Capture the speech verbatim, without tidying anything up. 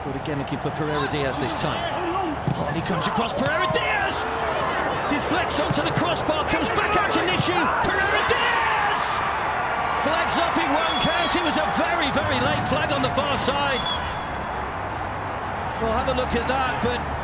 Good again, looking for Pereira Diaz this time. Oh, and he comes across Pereira Diaz! Deflects onto the crossbar, comes back out to Nishu. Pereira Diaz! Flags up in one count. It was a very, very late flag on the far side. We'll have a look at that, but